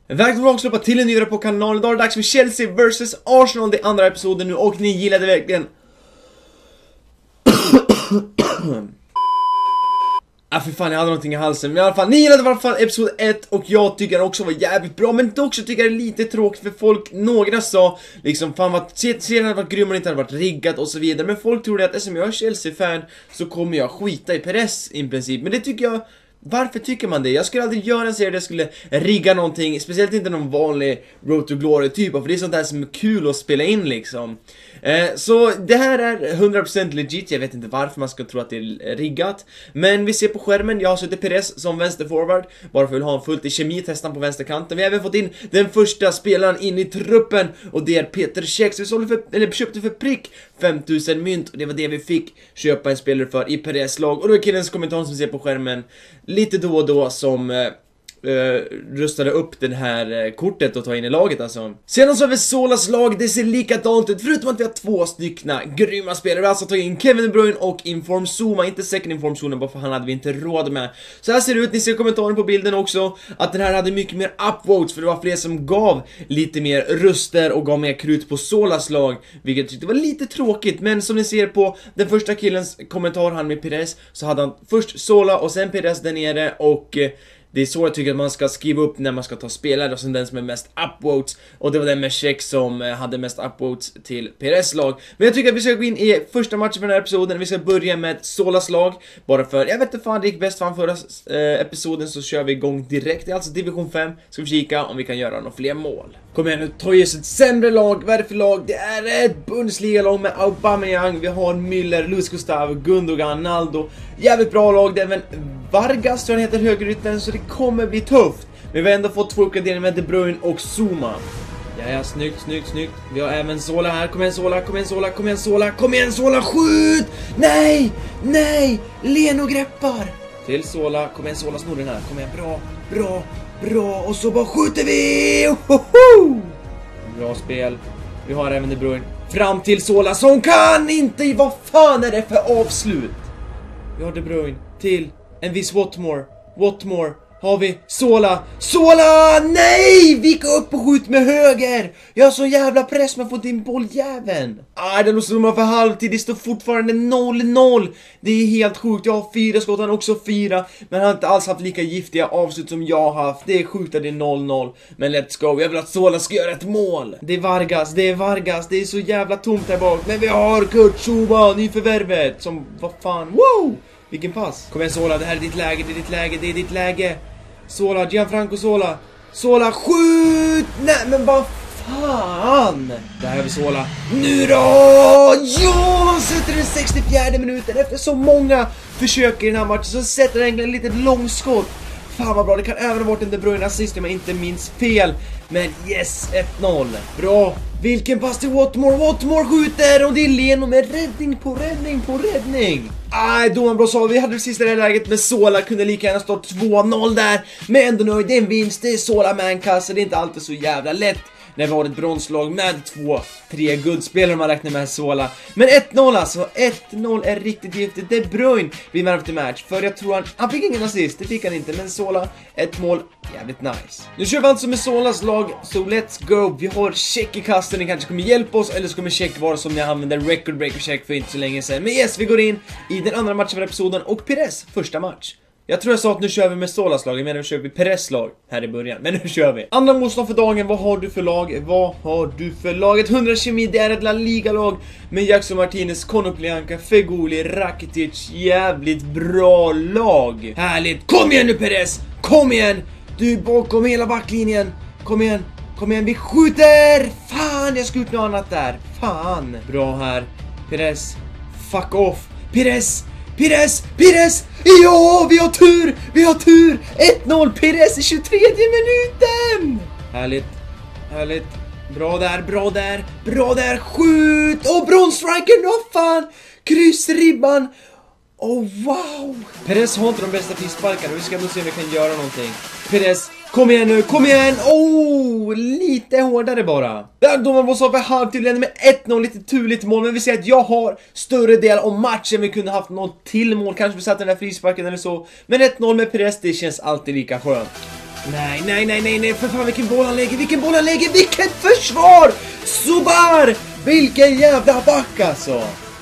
Välkommen tillbaka till en ny video på kanalen. Idag är det dags för Chelsea vs Arsenal, det andra episoden nu, och ni gillade verkligen. För fan, jag hade någonting i halsen. Men i alla fall, ni gillade i alla fall episod 1 och jag tycker den också var jävligt bra. Men dock så tycker jag det är lite tråkigt för folk. Några sa liksom, fan vad serien hade varit grym och inte hade varit riggat och så vidare. Men folk trodde att eftersom jag är Chelsea-fan så kommer jag skita i Perez i princip. Men det tycker jag... Varför tycker man det? Jag skulle aldrig göra en serie där jag skulle rigga någonting, speciellt inte någon vanlig Road to Glory typ, för det är sånt där som är kul att spela in liksom. Så det här är 100% legit, jag vet inte varför man ska tro att det är riggat. Men vi ser på skärmen, jag har suttit Perez som vänsterforward, bara för att ha en fullt i kemitestan på vänsterkanten. Vi har även fått in den första spelaren in i truppen, och det är Peter Cech. Så vi köpte för prick 5000 mynt, och det var det vi fick köpa en spelare för i Perez lag. Och då är killens kommentar som ser på skärmen lite då och då som rustade upp den här kortet och ta in i laget alltså. Sedan så har vi Solas lag, det ser likadant ut förutom att vi har två styckna grymma spelare. Vi har alltså tagit in Kevin De Bruyne och Inform Zuma, inte second Inform Zuma bara för han hade vi inte råd med. Så här ser det ut, ni ser kommentaren på bilden också, att den här hade mycket mer upvotes för det var fler som gav lite mer röster och gav mer krut på Solas lag, vilket jag tyckte var lite tråkigt. Men som ni ser på den första killens kommentar, han med Perez, så hade han först Sola och sen Perez där nere, och det är så jag tycker att man ska skriva upp när man ska ta spelare, och sen den som är mest upvotes, och det var den med Cech som hade mest upvotes till Perez lag. Men jag tycker att vi ska gå in i första matchen för den här episoden. Vi ska börja med Solas lag, bara för, jag vet inte fan, det gick bäst fan förra episoden, så kör vi igång direkt. Det är alltså division 5, ska vi kika om vi kan göra några fler mål. Kom igen nu, ta just ett sämre lag. Vad är det för lag? Det är ett Bundesliga-lag med Aubameyang, vi har Müller, Luis Gustavo, Gundogan, Naldo. Jävligt bra lag, det är även Vargas, tror jag heter, högeryttaren, så det kommer bli tufft. Men vi har ändå fått två uppgraderingar med De Bruyne och Zuma. Ja, snyggt. Vi har även Sola här, kom igen Sola, kom igen Sola, skjut! Nej, Leno greppar. Till Sola, kom igen Sola, snor den här, kom igen, bra, och så bara skjuter vi! Ohoho! Bra spel, vi har även De Bruyne. Fram till Sola som kan inte, vad fan är det för avslut? Vi har De Bruyne till en viss Watmore, har vi Sola, nej! Vika upp och skjut med höger. Jag har så jävla press med att få din bolljäveln. Det låter som för halvtid, det står fortfarande 0-0. Det är helt sjukt, jag har 4 skott, han också 4. Men han har inte alls haft lika giftiga avslut som jag har haft. Det är sjukt att det är 0-0. Men let's go, jag vill att Sola ska göra ett mål. Det är Vargas, det är så jävla tomt här bak. Men vi har Kurt Zuma, nyförvärvet, som, vad fan, wow! Vilken pass. Kom igen Sola, det här är ditt läge. Sola, Gianfranco Sola, skjut! Nej men vad fan. Där har vi Sola. Nu då! Ja, han sätter den 64:e minuten. Efter så många försök i den här matchen så sätter han egentligen ett litet långskott. Fan vad bra, det kan även ha varit en De Bruyne assist om jag inte minns fel. Men yes, 1-0. Bra. Vilken pass till Watmore skjuter, och det är Leno med räddning på räddning. Domaren bra sa, vi hade det sista i det här läget, men Sola kunde lika gärna stå 2-0 där. Men ändå nöjd, det är en vinst, det är Sola med en kasse, det är inte alltid så jävla lätt när vi har ett bronslag med 2-3 guldspelare om man räknar med Sola. Men 1-0 alltså, 1-0 är riktigt giftigt. De Bruyne blir man efter match, för jag tror han fick ingen assist, det fick han inte. Men Sola, ett mål, jävligt nice. Nu kör vi alltså med Solas lag, så let's go. Vi har Cech i kasten, det kanske kommer hjälpa oss, eller så kommer Cech vara som jag använde record breaker Cech för inte så länge sedan. Men yes, vi går in i den andra matchen för episoden, och Perez första match. Jag tror jag sa att nu kör vi med Solas lag, men nu kör vi Perez lag här i början. Men nu kör vi. Andra motstånd för dagen, vad har du för lag? 100 kemi, det är ett La Liga-lag med Jackson Martinez, Konoplyanka, Feguli, Rakitic. Jävligt bra lag. Härligt. Kom igen nu Perez, kom igen. Du är bakom hela backlinjen. Kom igen, vi skjuter. Fan, jag ska ut något annat där. Fan. Bra här. Perez, fuck off. Perez. Ja, vi har tur. 1-0, Perez i 23:e minuten. Härligt. Bra där, skjut. Och bronsstriker, vad fan. Kryssribban. Wow. Perez har inte de bästa frisparkarna. Vi ska nog se om vi kan göra någonting. Perez, kom igen nu, lite hårdare bara. Där då man var så för halvtid med 1-0, lite turligt mål. Men vi ser att jag har större del av matchen. Vi kunde haft något till mål, kanske vi satt den där frisparken eller så. Men 1-0 med Perez, det känns alltid lika skönt. Nej, för fan vilken boll han lägger, vilket försvar! Subar! Vilken jävla back alltså!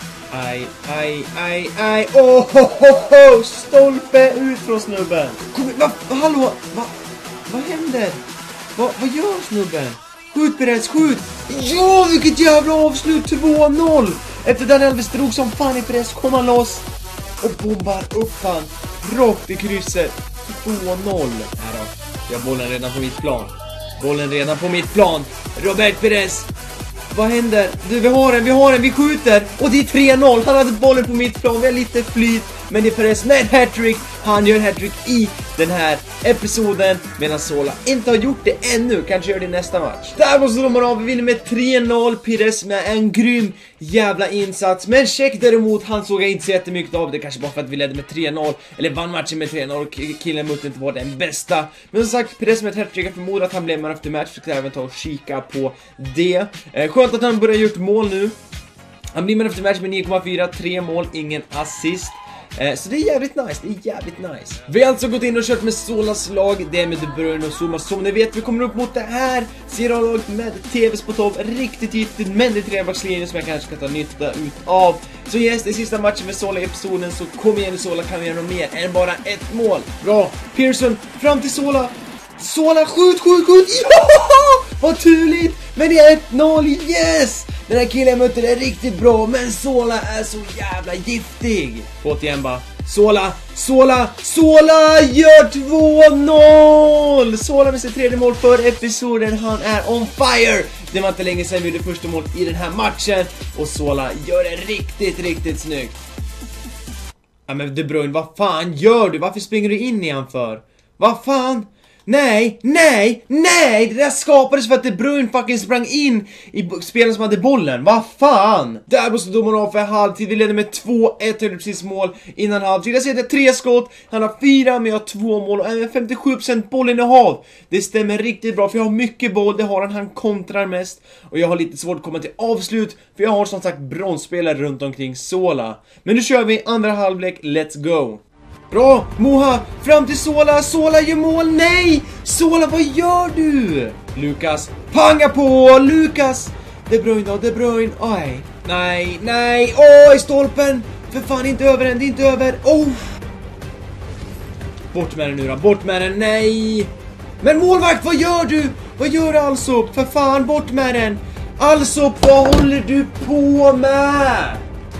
Aj, oh, stolpe ut från snubben! Hallå, vad händer? Vad gör snubben? Skjut Perez, skjut! Ja, vilket jävla avslut, 2-0! Efter Daniel Alves drog som fan i Perez, kom han loss och bombar upp han rakt i krysset. 2-0. Här då. Jag har bollen redan på mitt plan. Robert Perez. Vad händer? Du, vi har den, vi skjuter. Och det är 3-0. Han hade bollen på mitt plan. Vi har lite flyt. Men det är Perez med hattrick. Han gör hattrick i den här episoden. Medan Sola inte har gjort det ännu. Kanske gör det i nästa match. Där måste de av. Vi vinner med 3-0. Perez med en grym jävla insats. Men check däremot, han såg jag inte så jättemycket av det. Kanske bara för att vi ledde med 3-0. Eller vann matchen med 3-0. Killen mot inte var den bästa. Men som sagt, Perez med ett hattrick. Jag förmodar att han blev man efter match. Så kan jag även ta och kika på det. Skönt att han börjar gjort mål nu. Han blir man efter match med 9,4. 3 mål, ingen assist. Så det är jävligt nice, Vi har alltså gått in och kört med Solas lag. Det är med De Bruyne och Zuma. Som ni vet, vi kommer upp mot det här serielag med TVs på topp. Riktigt gitigt, men det är trebackslinjen som jag kanske ska ta nytta ut av. Så yes, det är sista matchen med Sola i episoden. Så kom igen Sola, kan vi göra något mer än bara ett mål. Bra, Pearson, fram till Sola. Sola, skjut! Ja! Vad turligt! Men det är 1-0, yes! Den här killen mötte det riktigt bra, men Sola är så jävla giftig. Fått igen bara. Sola gör 2-0! Sola med sitt tredje mål för episoden. Han är on fire! Det var inte länge sedan vi gjorde första mål i den här matchen. Och Sola gör det riktigt snyggt. Ja men De Bruyne, vad fan gör du? Varför springer du in i han för? Vad fan? Nej, det där skapades för att De Bruyne fucking sprang in i spelaren som hade bollen. Vad fan? Där måste domaren av för halvtid. Vi leder med 2-1, höll precis mål innan halvtid. Jag ser det 3 skott, han har 4 men jag har 2 mål och även 57% bollinnehav. Det stämmer riktigt bra för jag har mycket boll, det har han kontrar mest. Och jag har lite svårt att komma till avslut för jag har som sagt bronsspelare runt omkring Sola. Men nu kör vi andra halvlek, let's go. Bra, Moha, fram till Sola gör mål, nej! Sola, vad gör du? Lukas, panga på, Lukas! De Bruyne, aj. Nej, i stolpen! För fan, inte över den, det är inte över, Bort med den nu då, bort med den, nej! Men målvakt, vad gör du? Vad gör du alltså? För fan, bort med den! Alltså, vad håller du på med?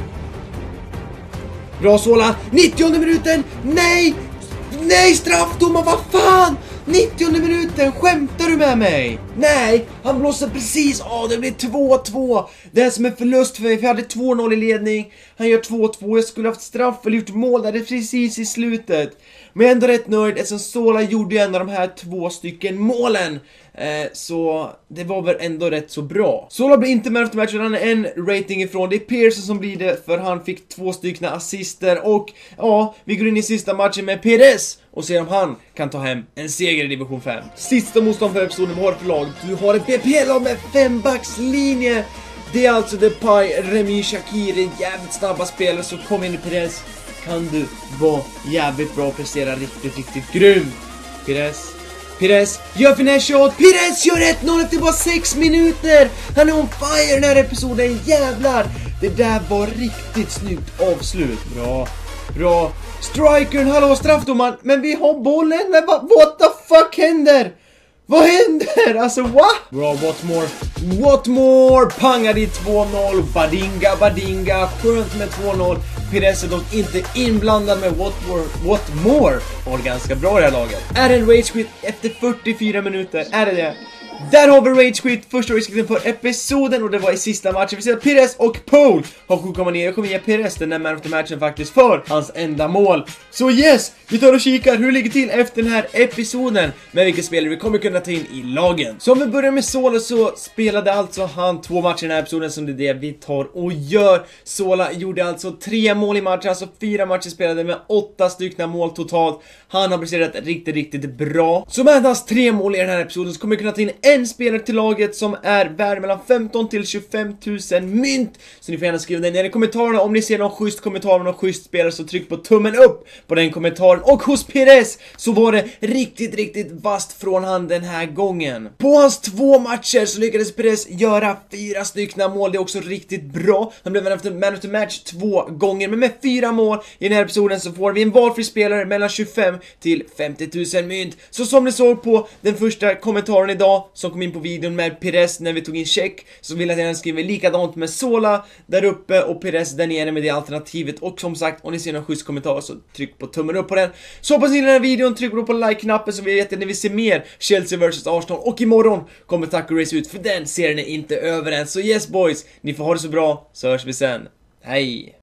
Bra Sola, 90:e minuten, nej straffdomar, vad fan, 90:e minuten, skämtar du med mig? Nej, han blåser precis, det blir 2-2, det är som en förlust för mig, för jag hade 2-0 i ledning, han gör 2-2, jag skulle haft straff eller gjort mål där, det är precis i slutet. Men jag är ändå rätt nöjd eftersom Sola gjorde ju en av de här 2 stycken målen. Så det var väl ändå rätt så bra. Sola blir inte med efter matchen, han är en rating ifrån. Det är Pearson som blir det för han fick 2 stycken assister. Och ja, vi går in i sista matchen med Perez och ser om han kan ta hem en seger i division 5. Sista motstånd för episoden, vad har du för lag? Du har ett BP-lag med 5-backslinje. Det är alltså Depay, Remy, Shaqiri, jävligt snabba spelare. Så kom in i Perez. Kan du vara jävligt bra och prestera riktigt grym. Perez gör finesse shot. Perez gör 1-0 efter bara 6 minuter. Han är on fire den här episoden, jävlar. Det där var riktigt snyggt avslut. Bra. Strikern, hallå straffdomaren. Men vi har bollen. Men what the fuck händer? Vad händer? Alltså, what? Bra, Watmore pangar i 2-0. Badinga, skönt med 2-0. Perez är dock inte inblandad med Watmore. Var ganska bra i det här laget. Är det en rage quit efter 44 minuter? Är det? Där har vi rage quit, första rage quiten för episoden. Och det var i sista matchen. Vi ser att Perez och Paul har kommit ner. Jag kommer ge Perez den där man of the matchen faktiskt för hans enda mål. Så yes, vi tar och kikar hur det ligger till efter den här episoden. Med vilka spelare vi kommer kunna ta in i lagen. Så om vi börjar med Sola så spelade alltså han 2 matcher i den här episoden, som det är det vi tar och gör. Sola gjorde alltså 3 mål i matchen, alltså 4 matcher spelade med 8 stycken mål totalt. Han har presterat riktigt bra. Så med hans 3 mål i den här episoden så kommer vi kunna ta in en spelare till laget som är värd mellan 15 till 25 000 mynt. Så ni får gärna skriva det ner i kommentarerna. Om ni ser någon schysst kommentar med någon schysst spelare, så tryck på tummen upp på den kommentaren. Och hos Pires så var det riktigt vasst från han den här gången. På hans 2 matcher så lyckades Pires göra 4 stycken mål. Det är också riktigt bra. Han blev man of the match 2 gånger. Men med 4 mål i den här episoden så får vi en valfri spelare mellan 25 till 50 000 mynt. Så som ni såg på den första kommentaren idag som kom in på videon med Pires när vi tog in check, så vill jag att ni skriver likadant med Sola där uppe och Pires där nere med det alternativet. Och som sagt, om ni ser någon schysst kommentar så tryck på tummen upp på den. Så hoppas ni den här videon, tryck på like-knappen så vi vet att ni vill se mer Chelsea vs Arsenal. Och imorgon kommer Taco Race ut, för den serien är inte över än. Så yes boys, ni får ha det så bra, så hörs vi sen. Hej!